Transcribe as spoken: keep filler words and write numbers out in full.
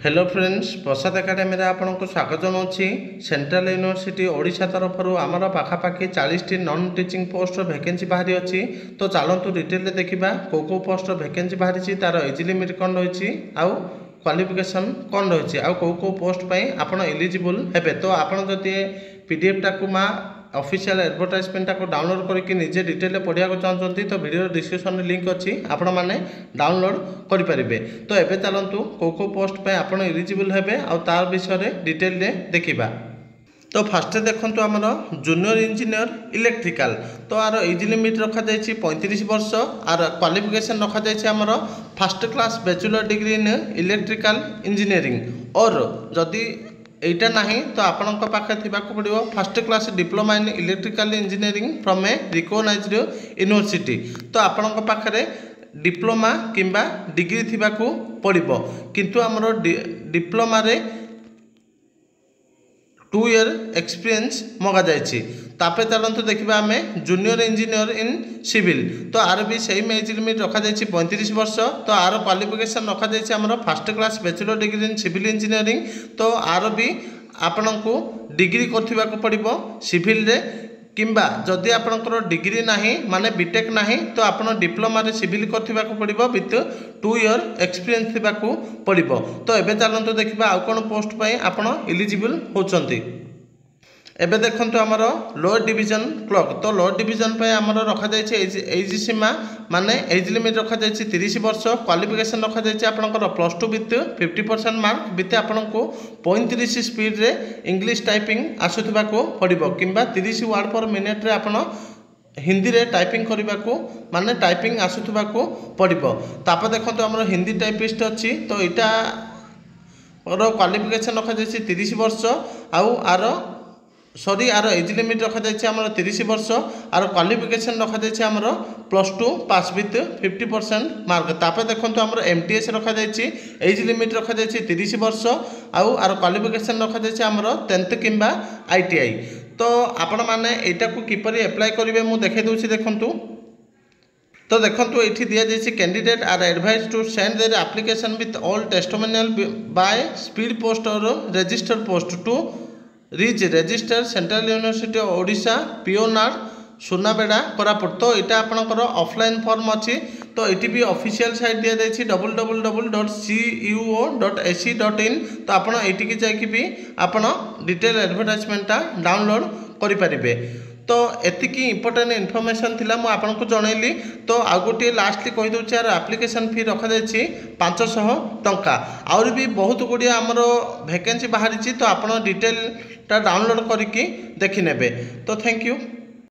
Hello friends, प्रसाद academy आपको स्वागत जनावि। Central university Odisha तरफ आमर पाखापाखि चालीस टी नॉन टीचिंग पोस्ट वैकेंसी बाहरी अच्छी। तो चलतु डिटेल देखा कौ कौ पोस्ट वैकेंसी बाहरी, तार एज लिमिट कौन रही, आउ क्वालिफिकेशन कौन रही, आउ कौ कौ पोस्ट आप एलिजिबल हेबे। तो आपड़ जदि पीडीएफ टाक माँ ऑफिशियल एडवर्टाइजमेंट को डाउनलोड करके निजे डिटेल पढ़ा चाहते तो वीडियो डिस्क्रिप्शन लिंक अच्छी, आपण मैंने डाउनलोड करेंगे। तो एबे चलतु कौ कौ पोस्ट पे आप एलिजिबल हेबे आ तार विषय डिटेल देखा। तो फास्ट देखो आमर जूनियर इंजीनियर इलेक्ट्रिकल। तो आर एज लिमिट रखा जाइए पैंतीस वर्ष। आर क्वालिफिकेशन रखा जाइए आमर first class bachelor degree in electrical engineering. और जदि एटा नहीं तो आपण पाखे पड़ो first class diploma in electrical engineering from a recognised university. तो आपण पाखे डिप्लोमा किंबा डिग्री थिबाकू पड़िबो, किंतु आमर डिप्लोमा रे टू इयर एक्सपीरियंस मगा जाइए। तापे चलते देखा आम जूनियर इंजीनियर इन सिविल। तो आर भी सेम एज लिमिट रखा जाइए पैंतीस वर्ष। तो आर क्वालिफिकेशन रखा जाइए आमर first class bachelor degree in civil engineering. तो आर भी आपण को डिग्री करथिबा को पड़िबो सिविल रे, किंबा जदि आपनकर डिग्री नाही माने बीटेक नाही तो आपण डिप्लोमा रे सिविल करथिबा को पड़िबो विथ टू इयर एक्सपीरियंस थिबा को पड़िबो। तो एबे चलंतु देखिबा आउ कोन पोस्ट पई आपण एलिजिबल होचंती। एबे देखंतु आमर लोअर डिवीजन क्लर्क। तो लोअर डिवीजन पे आमर रखा जाइए एज एज सीमा माने एज लिमिट रखा जाइए तीस वर्ष। क्वालिफिकेशन रखा जाइए आपनकर plus two with fifty percent mark with आपको पैंतीस स्पीड रे इंग्लिश टाइपिंग आसुवा को पड़ो, किंबा तीस वर्ड पर मिनिट रे आपण हिंदी रे टाइपिंग करने को माने टाइपिंग आसुवा को पड़ो। तापर देखो आमर हिंदी टाइपिस्ट अच्छी। तो यहाँ क्वालिफिकेशन रखा जाइए तीस वर्ष। आउ आर सॉरी आर एज लिमिट रखा जाइए आमर तीस वर्ष। आर क्वालिफिकेशन रखा जाइए आमर plus two pass with fifty percent mark. तापर देखो आमर एमटीएस रखा जाइए एज लिमिट रखा जाइए तीस वर्ष। आउ आर क्वालिफिकेशन रखा जाइए आमर टेंथ किंबा आईटीआई। तो आपण माने एटा को किपरि अप्लाई करेंगे मु देखे दूसरी देखंतु। तो देखंतु एठी दिया जाइए candidate are advise to send their application with all testimonial by speed post और registered post to reach registrar central university Odisha पिओनार सुनाबेड़ा कोरापुट। तो यहाँ आपंकर ऑफलाइन फॉर्म अच्छी। तो ये भी ऑफिशियल साइट दिया जाइए double double double dot C U O dot AC dot in. तो आपड़ ये जाकि भी आपड़ डिटेल एडवर्टाइजमेंटा डाउनलोड करेंगे। तो एतिकी इंपोर्टेंट इनफॉरमेशन थिला मु आपनको जनैली। तो आ गोटे लास्टली कहि दउछि यार एप्लिकेशन फी रखा जाइछि पाँच सौ टंका। आउर भी बहुत गुड़िया आमर वैकेंसी बाहरी। तो आपन डिटेल टा डाउनलोड करके देखि नेबे। तो थैंक यू।